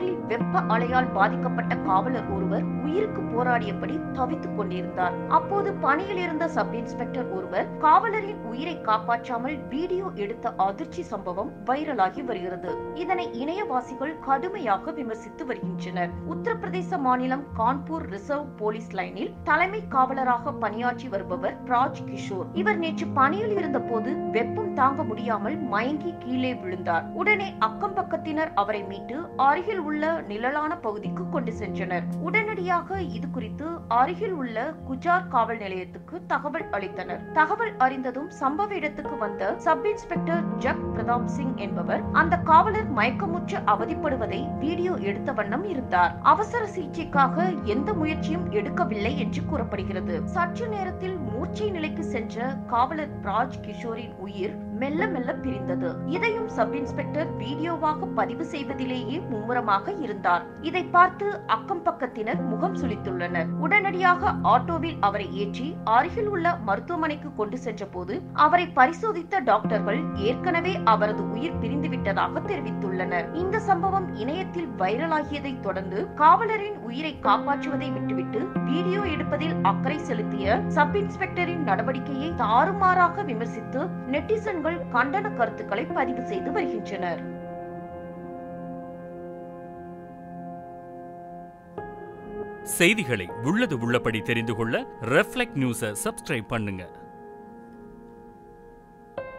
திருப்பூரில் வெப்ப அலையால் பாதிக்கப்பட்ட காவலர் ஒருவர் உயிருக்கு போராடியபடி தவித்துக் கொண்டிருந்தார். அப்போது பணியில் இருந்த சப் இன்ஸ்பெக்டர் ஒருவர் காவலரின் உயிரை காப்பாற்றாமல் வீடியோ எடுத்த அதிர்ச்சி சம்பவம் வைரலாகி வருகிறது. இதனை இணையவாசிகள் கடுமையாக விமர்சித்து வருகின்றனர். உத்தரப்பிரதேச மாநிலம் கான்பூர் ரிசர்வ் போலீஸ் லைனில் தலைமை காவலராக பணியாற்றி வருபவர் ராஜ் கிஷோர். இவர் நேற்று பணியில் இருந்த போது வெப்பம் தாங்க முடியாமல் மயங்கி கீழே விழுந்தார். உடனே அக்கம் பக்கத்தினர் அவரை மீட்டு அருகில் உள்ள நிழலான பகுதிக்கு கொண்டு சென்றனர். உடனடியாக இது குறித்து அருகில் உள்ள குஜார் காவல் நிலையத்துக்கு தகவல் அளித்தனர். தகவல் அறிந்ததும் சம்பவ இடத்துக்கு வந்த சப் இன்ஸ்பெக்டர் ஜக் பிரதாப் சிங் என்பவர் அந்த காவலர் மயக்கமுற்று அவதிப்படுவதை வீடியோ எடுத்த வண்ணம் இருந்தார். அவசர சிகிச்சைக்காக எந்த முயற்சியும் எடுக்கவில்லை என்று கூறப்படுகிறது. சற்று நேரத்தில் மூர்ச்சை நிலைக்கு சென்ற காவலர் ராஜ் கிஷோரின் உயிர் மெல்ல மெல்ல பிரிந்தது. இதையும் சப் இன்ஸ்பெக்டர் வீடியோவாக பதிவு செய்வதிலேயே மும்முரமாக இருந்தார். இதை பார்த்து அக்கம் பக்கத்தினர் முகம் சுளித்துள்ளனர். உடனடியாக ஆட்டோவில் அவரை ஏற்றி அருகில் உள்ள மருத்துவமனைக்கு கொண்டு சென்ற போது அவரை பரிசோதித்த டாக்டர்கள் ஏற்கனவே அவரது உயிர் பிரிந்துவிட்டதாக தெரிவித்துள்ளனர். இந்த சம்பவம் இணையத்தில் வைரலாகியதை தொடர்ந்து காவலரின் உயிரை காப்பாற்றுவதை விட்டுவிட்டு வீடியோ எடுப்பதில் அக்கறை செலுத்திய சப் இன்ஸ்பெக்டரின் நடவடிக்கையை தாறுமாறாக விமர்சித்து நெட்டிசன்கள் கண்டன கருத்துக்களை பதிவு செய்து வருகின்றனர். செய்திகளை உள்ளது உள்ளபடி தெரிந்து கொள்ள ரெஃப்ளெக்ட் நியூஸை சப்ஸ்கிரைப் பண்ணுங்க.